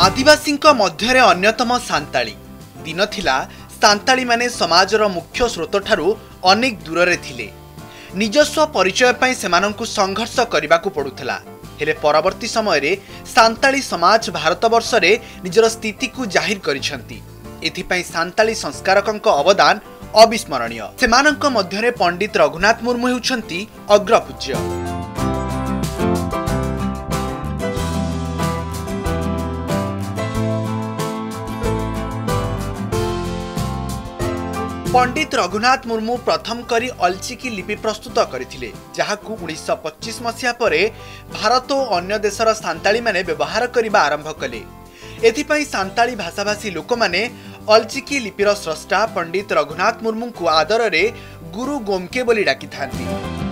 आदिवासी मध्य अन्यतम सांताली दिन थिला। सांताली माने समाजर मुख्य स्रोत ठारू अनेक दूर रे थिले। निजस्व परिचय पई सेमानंकु संघर्ष करिबाकु पडुथला। हेले परवर्ती समय रे सांताली समाज भारत वर्ष रे निजर स्थिति को जाहिर करिसंती। एथिपई सांताली संस्कारकंक अवदान अविस्मरणीय। सेमानंक मध्य रे पंडित रघुनाथ मुर्मू हेउछंती अग्रपूज्य। पंडित रघुनाथ मुर्मू प्रथम करी अलचिकी लिपि प्रस्तुत करथिले, जहाकू 1925 मसीहा परे भारत और अन्य देशर सांताली माने व्यवहार करिबा आरंभ कले। एथिपई सांताली भाषाभाषी लोक माने अलचिकी लिपिर स्रष्टा पंडित रघुनाथ मुर्मू को आदर रे गुरु गोमके बोली डाकी थांती।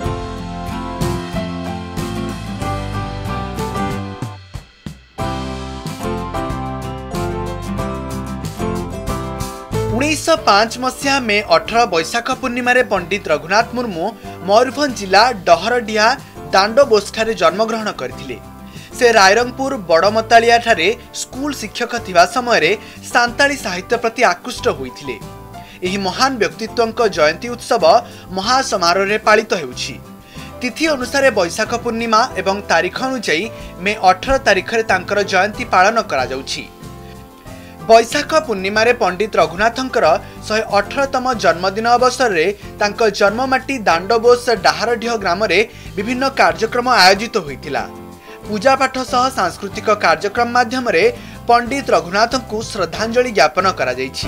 उन्नीस 1905 मसीहा में 18 बैशाख पूर्णिमा रे पंडित रघुनाथ मुर्मू मयूरभंज जिला डहरडिहा दांडोबोस ठारे जन्मग्रहण करथिले। से रायरंगपुर बड़मतालिया ठारे स्कूल शिक्षक थिबा समय रे सांताली साहित्य प्रति आकृष्ट होइथिले। एही महान व्यक्तित्वक जयंती उत्सव महासमारोह रे पालित हेउछि। तिथि अनुसार बैशाख पूर्णिमा एवं तारीख अनुसार मे 18 तारीख रे तांकर जयंती पालन करा जाउछि। बैशाख पूर्णिमा रे पंडित रघुनाथंकर 118तम जन्मदिन अवसर रे तांको जन्ममाटी दांडोबोस डाहरडीह ग्राम रे विभिन्न कार्यक्रम आयोजित होइतिला। पूजा पाठ सह सांस्कृतिक कार्यक्रम माध्यम रे पंडित रघुनाथंकु श्रद्धांजलि ज्ञापन करा जाइछि।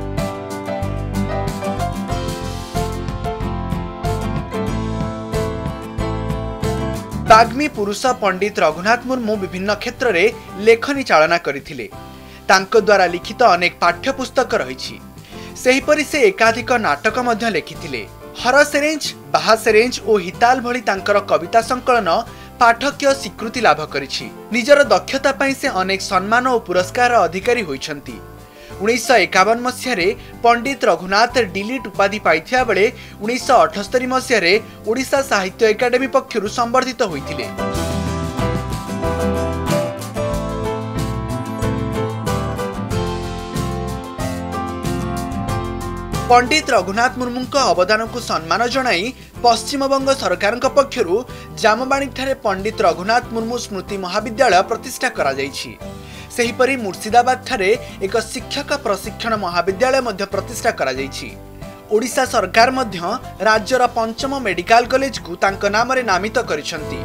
बाग्मी पुरुष पंडित रघुनाथ मुर्मू विभिन्न क्षेत्र रे लेखनी चालना करथिले। तांको द्वारा लिखित अनेक पाठ्यपुस्तक रही। सेहीपरि से एकाधिक नाटक मध्य लिखिथिले। हर सेरेंज, बाहा सेरेंज और हिताल भली तांकर कविता संकलन पाठकीय स्वीकृति लाभ करिछि। निजर दक्षता पई से अनेक सम्मान और पुरस्कार अधिकारी होइछंती। 1951 मसीह रे पंडित रघुनाथ डिलीट उपाधि पाइथिया बेले 1978 मसीह रे ओडिशा साहित्य एकाडेमी पक्षरु संवर्धित होइथिले। पंडित रघुनाथ मुर्मू अवदान को सम्मान जनाई पश्चिमबंग सरकार पक्षरु जामबाणी ठारे पंडित रघुनाथ मुर्मू स्मृति महाविद्यालय प्रतिष्ठा करा जाइछि। सेहीपरि मुर्शिदाबाद ठारे एक शिक्षक प्रशिक्षण महाविद्यालय मध्य प्रतिष्ठा करा जाइछि। ओडिशा सरकार मध्य राज्यर 5म मेडिकल कॉलेज को तांक नाम रे नामित करिसंती।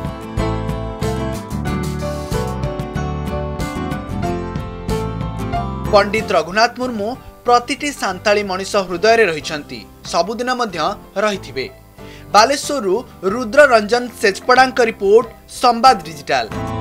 पंडित रघुनाथ मुर्मू प्रतिटी सांताली मनीष हृदय रे रहिछंती, सबुदिन मध्य रहिथिबे। बालेश्वरु रुद्र रंजन सेचपड़ांक रिपोर्ट, संवाद डिजिटल।